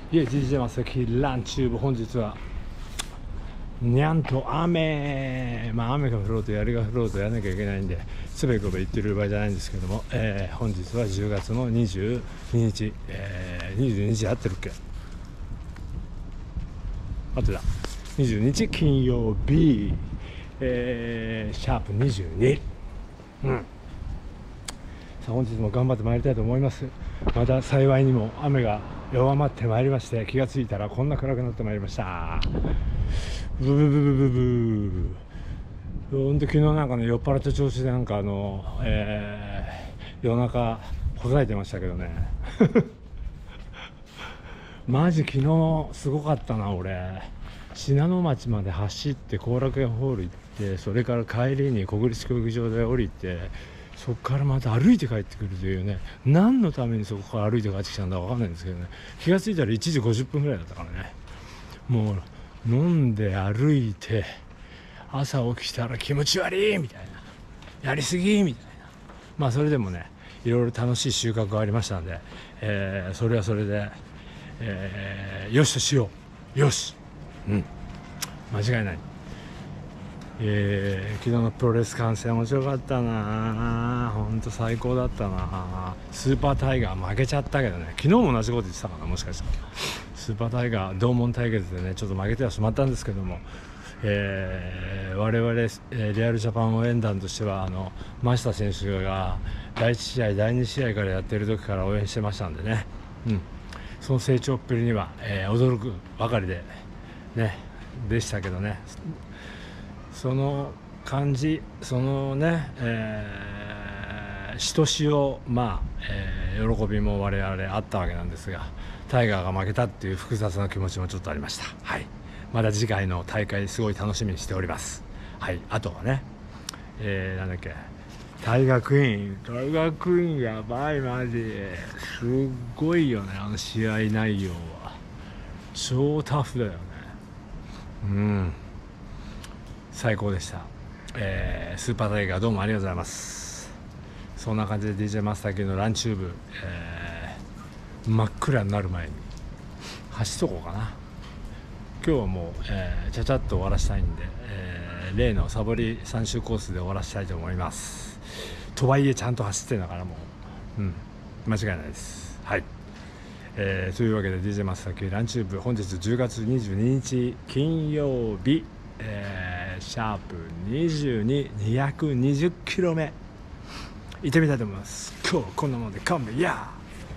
いえ、DJ まさきランチューブ、本日はにゃんと雨、雨が降ろうと槍が降ろうとやらなきゃいけないんでつべこべ言ってる場合じゃないんですけども、本日は10月の22日、22日合ってるっけ、あとだ22日金曜日、シャープ22、さあ本日も頑張ってまいりたいと思います。また幸いにも雨が弱まってまいりまして、気がついたらこんな暗くなってまいりました。ブブブブブブほんと昨日なんかね、酔っ払った調子でなんか夜中ほざいてましたけどねマジ昨日すごかったな。俺信濃町まで走って後楽園ホール行って、それから帰りに国立競技場で降りて、そこからまた歩いて帰ってくるというね、何のためにそこから歩いて帰ってきたんだか分かんないんですけどね、気がついたら1時50分ぐらいだったからね。もう飲んで歩いて、朝起きたら気持ち悪いみたいな、やりすぎみたいな、それでもねいろいろ楽しい収穫がありましたんで、それはそれで、よしとしよう。よし、間違いない。昨日のプロレス観戦面白かったな。本当最高だったな。スーパータイガー負けちゃったけどね、昨日も同じこと言ってたかな、もしかしたら。スーパータイガー同門対決でねちょっと負けてはしまったんですけども、我々、リアルジャパン応援団としては真下選手が第1試合第2試合からやってる時から応援してましたんでね、その成長っぷりには、驚くばかりでねでしたけどね、その感じ、そのね、しとしお喜びも我々あったわけなんですが、タイガーが負けたっていう複雑な気持ちもちょっとありました。まだ次回の大会すごい楽しみにしております。あとはね、なんだっけ、タイガークイーンやばい、マジすっごいよね。試合内容は超タフだよね。最高でした。スーパータイガーどうもありがとうございます。そんな感じで DJ マスター級のランチューブ、真っ暗になる前に走っとこうかな。今日はもう、ちゃちゃっと終わらしたいんで、例のサボり3周コースで終わらしたいと思います。とはいえちゃんと走ってんだからもう、間違いないです。というわけで DJ マスター級ランチューブ、本日10月22日金曜日、シャープ22、220キロ目行ってみたいと思います。今日こんなもので勘弁や。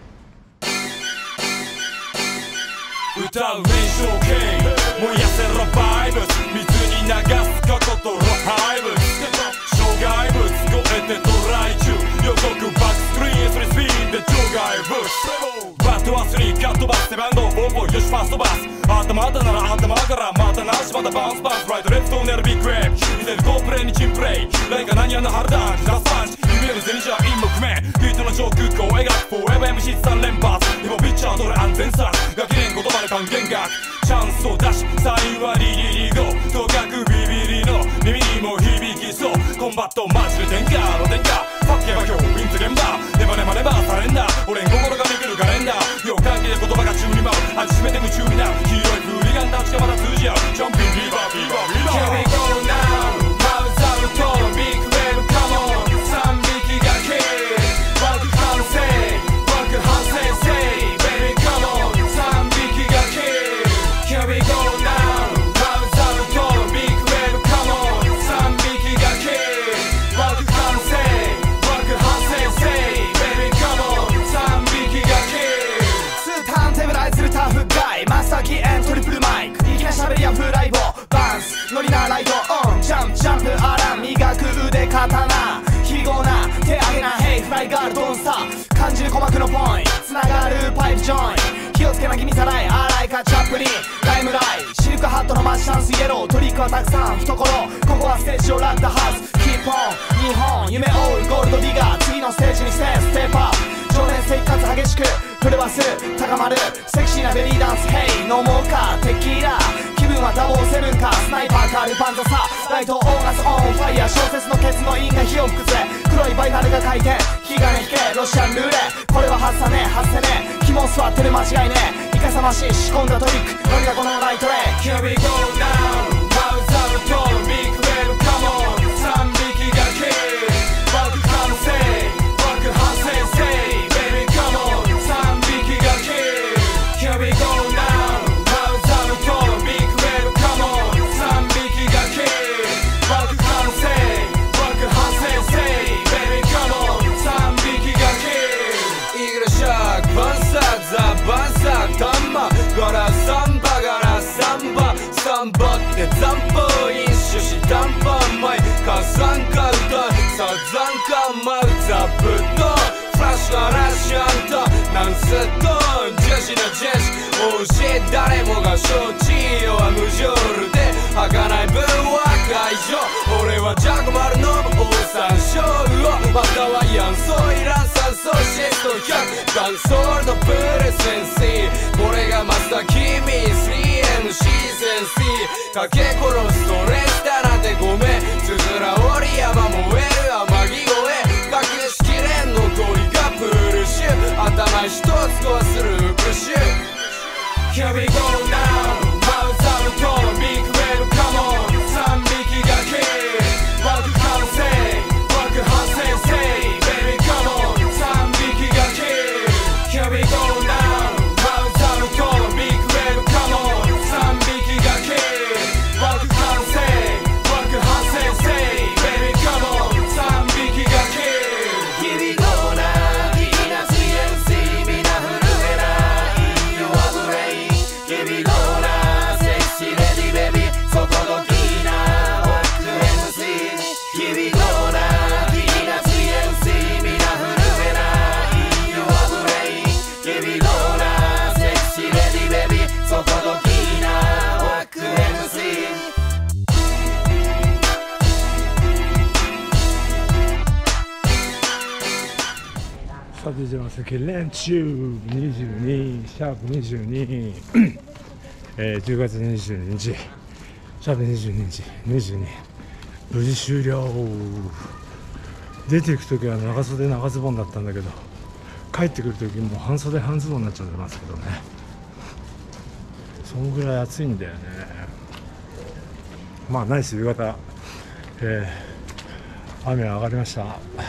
歌う連勝系燃やせろバイブス、水に流す過去とハイブス、障害物超えてトライ中、予告バックスクリーン、それスピンで障害物、バットは3カットバス、背番号ボンボンよしファーストバス、頭だなら頭からまたなし、またバウンスバウンス、ライトレフトを狙うビッグレイプ、見せる好プレーにチンプレイ、ライカ何やんのハルダンジラスパンチ、夢の銭じゃ陰も不明、ビートの上空こう描く 4FMC3 連発、でもピッチャーどれ安全さガキ連言葉で還元額、チャンスを出しサインはリリリゴ、とかくビビリの耳にも響きそう、コンバットマジで天下の天下、ファッケば今日ウィンズ現場、ネバネバネバサレンダー、俺ん心がめくるカレンダー、両関係で言葉が宙に舞う、初めて夢中になる黄色いフーリガンたちがまだ通じ合う、ジャンピングリバービーバービーバー Here we go now マウザウトビッグウェーブカモン、3匹がけワーク反省ワーク反省せいベビーカモン、3匹がけ Here we go now マウザウトビッグウェーブカモン、3匹がけワーク反省ワーク反省せいベビーカモン、3匹がけ2ターンテーブライズるタフガイ、マスターキエントリプルマイク、いきなり喋りやフライボバンスノリなライドオン、ジャンプジャンプアラン磨く腕刀、非合な手上げなヘイフライガールドンスター、感じる鼓膜のポイントつながるパイプジョイント、気をつけな君さらい荒いかチャップリンライムライシルクハットのマッシャンスイエロー、トリックはたくさん懐、ここはステージをラックハウスキープオン日本夢追うゴールドディガー、次のステージにステップアップ、情熱的かつ激しく震わす高まるセクシーなベリーダンス、ヘイ飲もうかテキーラ、気分はダボーセブンかスナイパーかルパンザさ、ライトオーガスオンファイヤー、小説のケツの因が火を吹くぜ、黒いバイナルが回転引き金引けロシアンルーレ、これは外さねえ外せねえ、肝座ってる間違いねえ、 かさ増し仕込んだトリックノリがこのライトレイ Here we go now マウザルトビッグウェーブカモン3匹がキー爆完成爆反省せい Baby come on 3匹がキー Here we go now マウザルトビッグウェーブカモン3匹がキー爆完成爆反省せい Baby come on 3匹がキーイーグルシャークバンサーザバンサータンマガラサンバガラサンバサンバって残波飲酒し短パン前火山か歌サザンかマウザブドフラッシュのラッシュアントナンストーンジェシのジェシ教え誰もが承知よは無情で儚い分は解消俺はジャコマルのオーサンショーまたはヤンソイラン酸素シスト100ダンソールのプレセンシーこれがマスター君 3MC センシーかけ殺すとレスタなんてごめんつづら折り山燃える天城越え隠しきれん残りがプルシュ頭一つ壊するプッシュ Here we go now マウザルトビッグウェーブカモン3匹がキー爆完成爆反省せい Baby come on 3匹がキー Here we go now マウザルトビッグウェーブカモン3匹がキー爆完成爆反省せい Baby come on 3匹がキー Here we go now いいな CNC みんな震えない弱ブレイン Here we go now セクシーレディベビーそこどきなワック MC Here we go now いいな CNC みんな震えない弱ブレイン Here we go now セクシーレディベビーそこどきなワック MC さてじゃあ席連中22シャープ22 10月22日シャープ22日22無事終了。出ていく時は長袖長ズボンだったんだけど帰ってくる時もう半袖半ズボンになっちゃってますけどね。そんぐらい暑いんだよね。まあナイス夕方、雨は上がりました。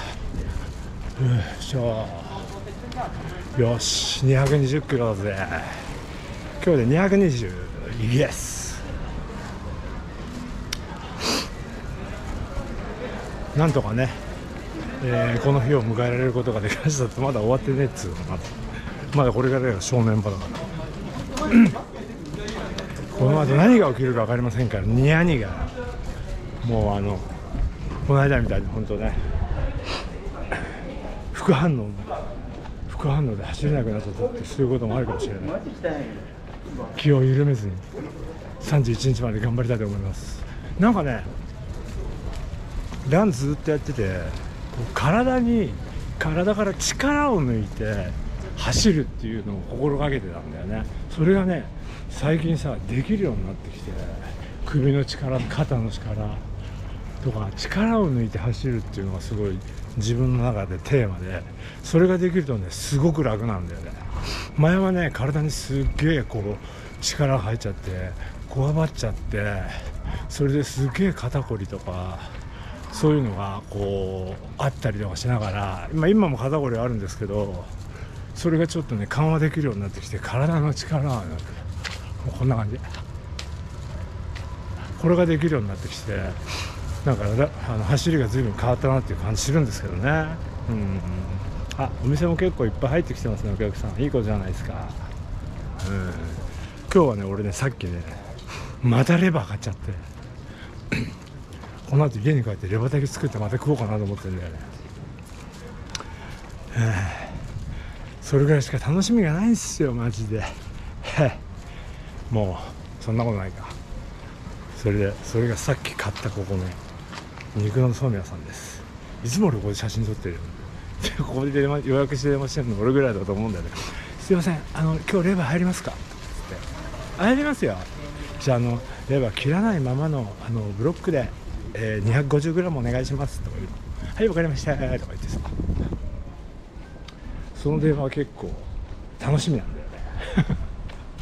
よし220キロだぜ。今日で220イエス。なんとかね、この日を迎えられることができましたって。まだ終わってねえっつうの。まだこれからが正念場だからこの後何が起きるか分かりませんから。ニヤニがもうこの間みたいに本当ね副反応で走れなくなっちゃったってそういうこともあるかもしれない。気を緩めずに31日まで頑張りたいと思います。なんかねランずっとやってて体から力を抜いて走るっていうのを心がけてたんだよね。それがね最近さできるようになってきて、首の力肩の力とか力を抜いて走るっていうのがすごい自分の中でテーマで、それができるとねすごく楽なんだよね。前はね体にすっげえこう力が入っちゃってこわばっちゃって、それですげえ肩こりとかそういうのがこうあったりとかしながら、今も肩こりはあるんですけど、それがちょっとね緩和できるようになってきて、体の力がもうこんな感じ、これができるようになってきて、なんか走りが随分変わったなっていう感じするんですけどね。あ、お店も結構いっぱい入ってきてますね、お客さん。いい子じゃないですか。今日はね俺ねさっきねまたレバー買っちゃってこの後家に帰ってレバ炊き作ってまた食おうかなと思ってるんだよね。それぐらいしか楽しみがないんですよマジでもうそんなことないか。それがさっき買ったここね肉のそうめん屋さんです。いつも俺ここで写真撮ってるよここで予約して電話してるの俺ぐらいだと思うんだよね。すいません今日レバー入りますかって入りますよ。じゃあレバー切らないままのブロックで、250g お願いしますとか言う。はいわかりましたとか言ってさ、その電話は結構楽しみなんだよね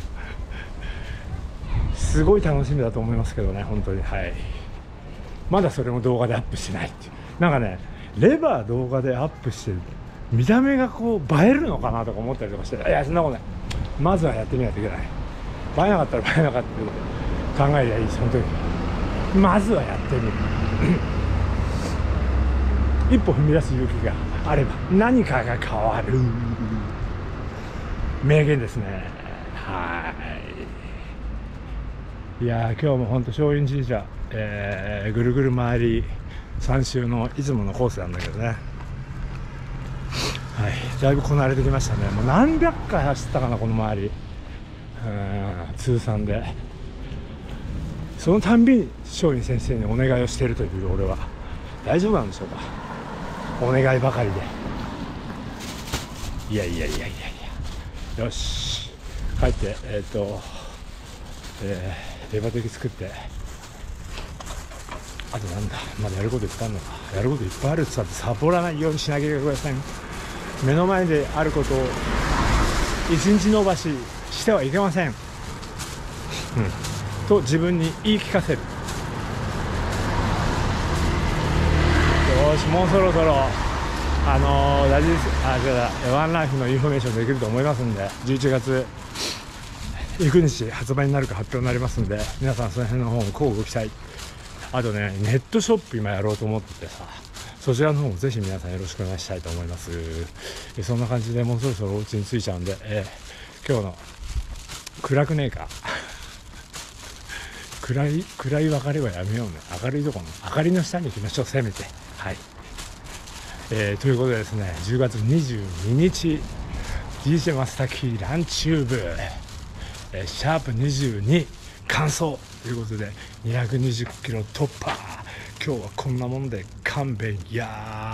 すごい楽しみだと思いますけどね、本当に。はい、まだそれも動画でアップしてないっていう。なんかね、レバー動画でアップして見た目がこう映えるのかなとか思ったりとかして、いやそんなことない、まずはやってみないといけない。映えなかったら映えなかったって考えりゃいいし、本当にまずはやってみる一歩踏み出す勇気があれば何かが変わる名言ですね。はい、いや今日も本当松陰神社、ぐるぐる回り3周のいつものコースなんだけどね、はい、だいぶこなれてきましたね。もう何百回走ったかなこの周り、通算で。そのたんびに松陰先生にお願いをしているという俺は大丈夫なんでしょうか、お願いばかりで。いやよし帰ってレバ的作って、あとなんだまだやることいっぱいあるのか。やることいっぱいあるって言ったってサボらないようにしなきゃいけません。目の前であることを一日延ばししてはいけません、と自分に言い聞かせる。よしもうそろそろワンライフのインフォメーションできると思いますんで、11月いく日発売になるか発表になりますんで、皆さんその辺の方も乞うご期待。あとねネットショップ今やろうと思っててさ、そちらの方もぜひ皆さんよろしくお願いしたいと思います。そんな感じでもうそろそろお家に着いちゃうんで、今日の暗くねえか暗い別れはやめようね。明るいところの明かりの下に行きましょう、せめて。はい、ということでですね、10月22日 DJ マスタキーランチューブ、シャープ22完走ということで220キロ突破。今日はこんなもんで勘弁やー。